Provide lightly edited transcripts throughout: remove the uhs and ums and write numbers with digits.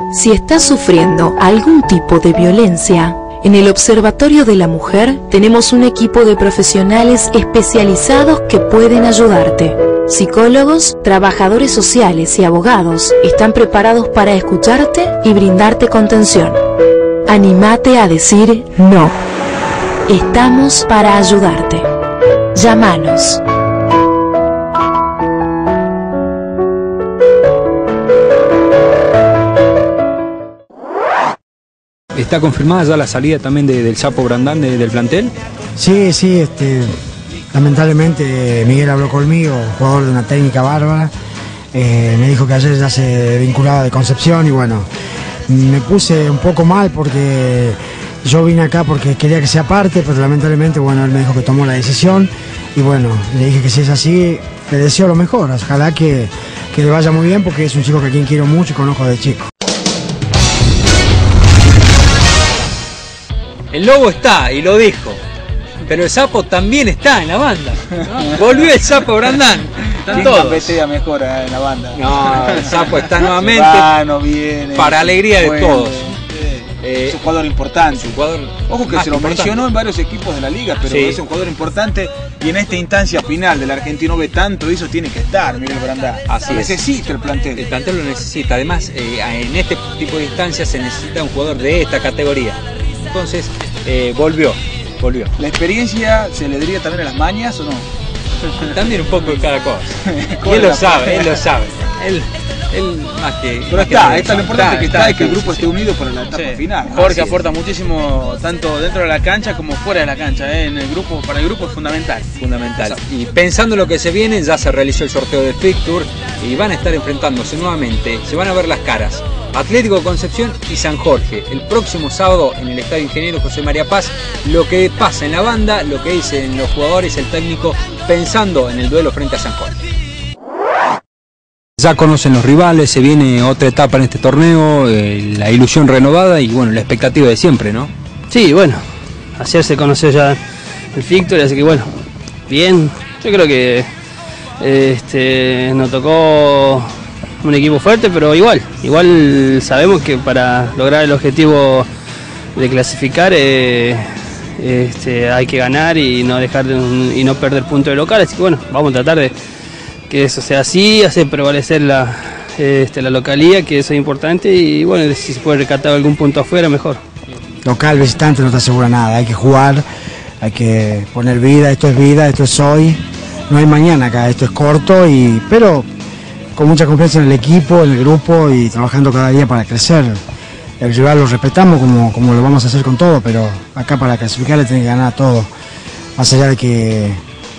Si estás sufriendo algún tipo de violencia, en el Observatorio de la Mujer tenemos un equipo de profesionales especializados que pueden ayudarte. Psicólogos, trabajadores sociales y abogados están preparados para escucharte y brindarte contención. Anímate a decir no. Estamos para ayudarte. Llámanos. ¿Está confirmada ya la salida también del Sapo Brandán del plantel? Sí, lamentablemente Miguel habló conmigo, jugador de una técnica bárbara. Me dijo que ayer ya se vinculaba de Concepción y bueno, me puse un poco mal porque yo vine acá porque quería que sea parte, pero lamentablemente bueno, él me dijo que tomó la decisión y bueno, le dije que si es así, le deseo lo mejor, ojalá que le vaya muy bien porque es un chico que a quien quiero mucho y conozco de chico. El Lobo está, y lo dijo, pero el Sapo también está en la banda, ¿no? Volvió el Sapo Brandán. Están todos. Petea mejor en la banda. No, el Sapo está nuevamente, viene, para alegría de todos. Es un jugador importante. Ojo que se lo mencionó en varios equipos de la liga, pero sí, es un jugador importante y en esta instancia final del Argentino B tanto eso tiene que estar, Miguel Brandán. Así es. Necesita el plantel. El plantel lo necesita. Además, en este tipo de instancias se necesita un jugador de esta categoría. Entonces, volvió. ¿La experiencia se le diría también a las mañas o no? También un poco de cada cosa. Y él lo sabe. Él más que... Pero está lo importante es que el grupo esté unido para la etapa final. Jorge aporta muchísimo, tanto dentro de la cancha como fuera de la cancha. En el grupo, para el grupo es fundamental. Y pensando en lo que se viene, ya se realizó el sorteo de Fixture y van a estar enfrentándose nuevamente. Se van a ver las caras. Atlético Concepción y San Jorge. El próximo sábado en el Estadio Ingeniero José María Paz. Lo que pasa en la banda, lo que dicen los jugadores, el técnico, pensando en el duelo frente a San Jorge. Ya conocen los rivales, se viene otra etapa en este torneo, la ilusión renovada y bueno, la expectativa de siempre, ¿no? Sí, bueno, ayer se conoció ya el Fixture, así que bueno, bien, yo creo que nos tocó un equipo fuerte, pero igual sabemos que para lograr el objetivo de clasificar hay que ganar y no perder punto de local, así que bueno, vamos a tratar de que eso sea así, hacer prevalecer la localía, que eso es importante y bueno, si se puede rescatar algún punto afuera, mejor. Local, visitante no te asegura nada, hay que jugar, hay que poner vida, esto es hoy, no hay mañana acá, esto es corto, pero con mucha confianza en el equipo, en el grupo y trabajando cada día para crecer. El rival lo respetamos como lo vamos a hacer con todo, pero acá para clasificar le tiene que ganar a todo, más allá de que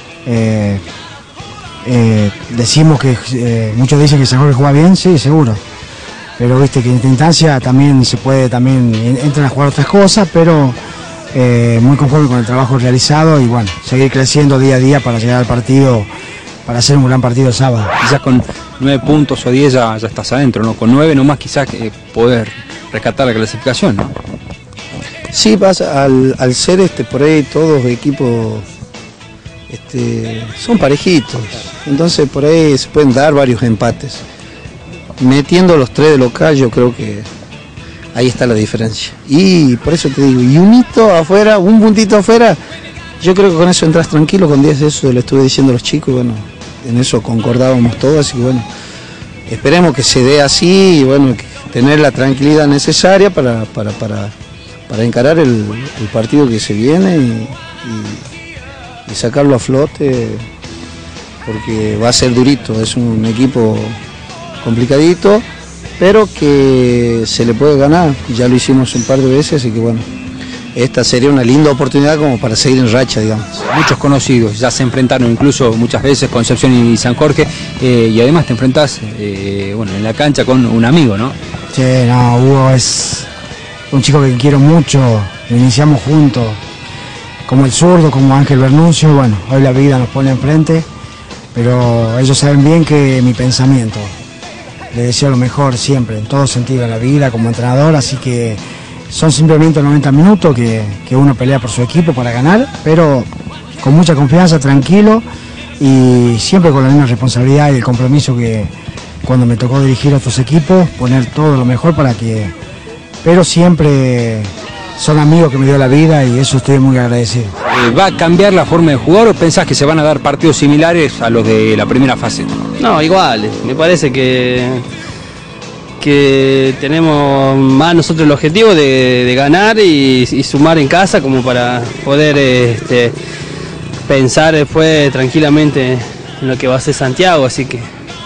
decimos que muchos dicen que San Jorge juega bien, sí, seguro, pero viste que en esta instancia también entran a jugar otras cosas, pero muy conforme con el trabajo realizado y bueno, seguir creciendo día a día para llegar al partido, para hacer un gran partido el sábado. Quizás con 9 puntos o 10 ya estás adentro, ¿no? Con 9 nomás quizás poder rescatar la clasificación, ¿no? Sí, pasa al ser por ahí todos equipos son parejitos, entonces por ahí se pueden dar varios empates. Metiendo los 3 de local yo creo que ahí está la diferencia. Y por eso te digo, y un puntito afuera, yo creo que con eso entras tranquilo, con 10 de eso le estuve diciendo a los chicos, y bueno, en eso concordábamos todos, y bueno, esperemos que se dé así, y bueno, tener la tranquilidad necesaria para encarar el partido que se viene y sacarlo a flote, porque va a ser durito, es un equipo complicadito, pero que se le puede ganar, ya lo hicimos un par de veces, así que bueno, esta sería una linda oportunidad como para seguir en racha, digamos. Muchos conocidos, ya se enfrentaron incluso muchas veces Concepción y San Jorge, y además te enfrentás en la cancha con un amigo, ¿no? Sí, no, Hugo es un chico que quiero mucho, lo iniciamos juntos, como el zurdo, como Ángel Bernuncio, bueno, hoy la vida nos pone enfrente, pero ellos saben bien que mi pensamiento, le deseo lo mejor siempre, en todo sentido en la vida, como entrenador, así que son simplemente 90 minutos que uno pelea por su equipo para ganar, pero con mucha confianza, tranquilo y siempre con la misma responsabilidad y el compromiso que cuando me tocó dirigir a otros equipos, poner todo lo mejor para que... Pero siempre son amigos que me dio la vida y eso estoy muy agradecido. ¿Va a cambiar la forma de jugar o pensás que se van a dar partidos similares a los de la primera fase? No, iguales. Me parece que tenemos más nosotros el objetivo de ganar y sumar en casa como para poder pensar después tranquilamente en lo que va a ser Santiago, así que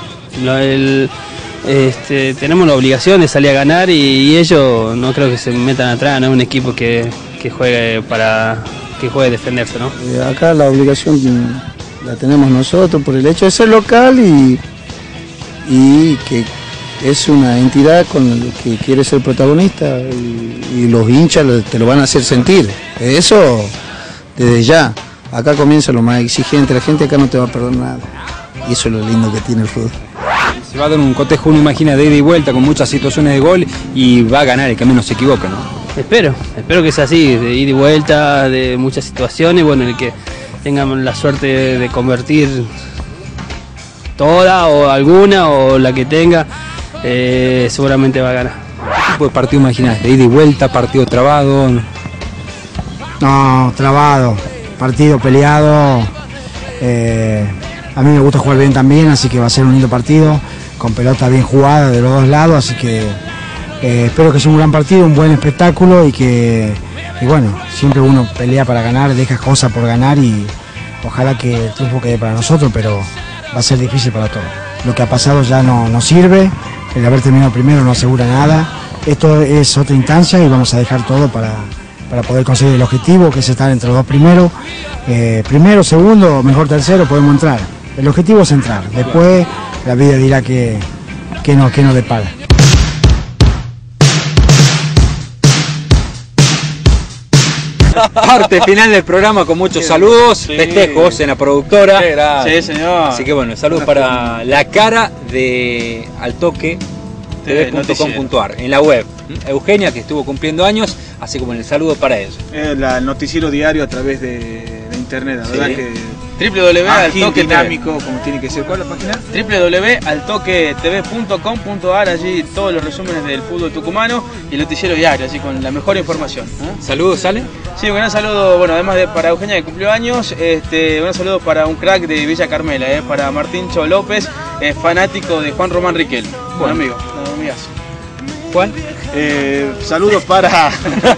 tenemos la obligación de salir a ganar y ellos no creo que se metan atrás, no es un equipo que juegue a defenderse, ¿no? Acá la obligación la tenemos nosotros por el hecho de ser local y que es una entidad con la que quiere ser protagonista y los hinchas te lo van a hacer sentir. Eso desde ya. Acá comienza lo más exigente, la gente acá no te va a perder nada. Y eso es lo lindo que tiene el fútbol. Se va a dar un cotejo, uno imagina, de ida y vuelta con muchas situaciones de gol y va a ganar el que menos se equivoca, ¿no? Espero que sea así, de ida y vuelta, de muchas situaciones, bueno, el que tengan la suerte de convertir toda o alguna o la que tenga, seguramente va a ganar. ¿Qué tipo de partido imaginás? ¿De ida y vuelta, partido trabado? No, trabado, partido peleado. A mí me gusta jugar bien también, así que va a ser un lindo partido, con pelota bien jugada de los dos lados, así que espero que sea un gran partido, un buen espectáculo y bueno, siempre uno pelea para ganar, deja cosas por ganar y ojalá que el triunfo quede para nosotros, pero va a ser difícil para todos. Lo que ha pasado ya no sirve, el haber terminado primero no asegura nada, esto es otra instancia y vamos a dejar todo para poder conseguir el objetivo, que es estar entre los dos primeros, primero, segundo, mejor tercero, podemos entrar. El objetivo es entrar, después la vida dirá que no depara. Parte final del programa con muchos saludos, festejos en la productora. Sí, señor. Así que bueno, saludos para la cara de Altoque tv.com.ar en la web. Eugenia, que estuvo cumpliendo años, así como el saludo para ella. El noticiero diario a través de internet, la verdad que www.altoque dinámico, como tiene que ser. ¿Cuál es la página? www.altoquetv.com.ar, allí todos los resúmenes del fútbol tucumano y el noticiero diario, así con la mejor información. Saludos, ¿sale? Sí, un gran saludo, bueno, además para Eugenia que cumplió años, un saludo para un crack de Villa Carmela, para Martíncho López, fanático de Juan Román Riquelme, buen amigo, amigazo. Juan. Saludos para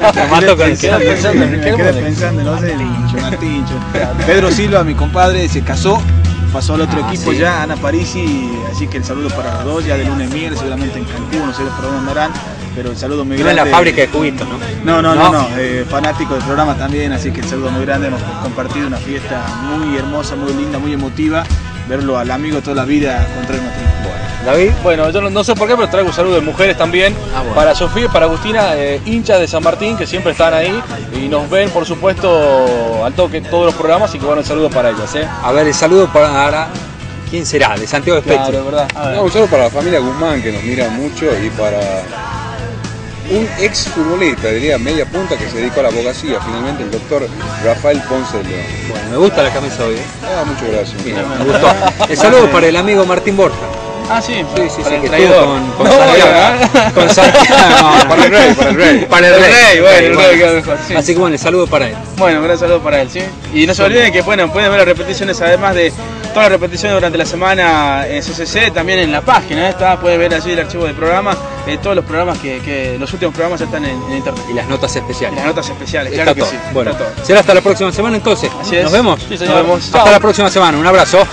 Pedro Silva, mi compadre, se casó, pasó al otro equipo ya, Ana Parisi, así que el saludo para los dos, ya de luna de miel, seguramente en Cancún, no sé por dónde andarán, pero el saludo muy grande. En la fábrica de cubitos, ¿no? No, fanático del programa también, así que el saludo muy grande, hemos compartido una fiesta muy hermosa, muy linda, muy emotiva, verlo al amigo toda la vida contra el matrimonio. David. Bueno, yo no sé por qué, pero traigo un saludo de mujeres también, para Sofía y para Agustina, hinchas de San Martín, que siempre están ahí y nos ven, por supuesto, al toque todos los programas, así que bueno, el saludo para ellas. A ver, el saludo para... ¿Quién será? De Santiago de Spectrum. Claro, ¿verdad? No, un saludo para la familia Guzmán, que nos mira mucho, y para un ex futbolista, diría media punta, que se dedicó a la abogacía, finalmente, el doctor Rafael Ponce de León. Bueno, me gusta la camisa hoy. Muchas gracias. Bien, me gustó. El saludo para el amigo Martín Borja. Sí, que traidor. Con Santiago. Con Santiago. Para el rey. Para el rey, bueno, el rey quedó mejor. Sí. Así que bueno, el saludo para él. Bueno, un gran saludo para él, ¿sí? Y no se olviden que pueden ver las repeticiones, además de todas las repeticiones durante la semana en CCC, también en la página, pueden ver allí el archivo del programa, todos los programas que los últimos programas ya están en internet. Y las notas especiales. Claro que sí. Bueno, será hasta la próxima semana entonces. Así es. ¿Nos vemos? Sí, señor. Nos vemos. Hasta la próxima semana. Un abrazo.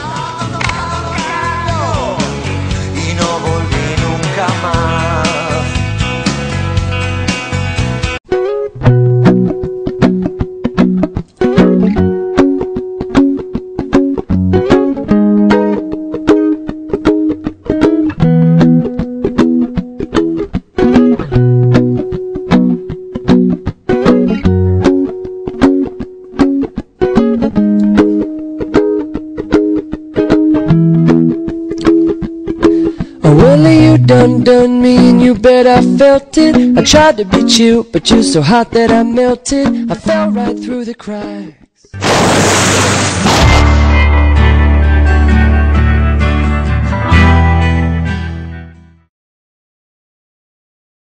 Done me and you bet I felt it. I tried to beat you, but you're so hot that I melted. I fell right through the cracks.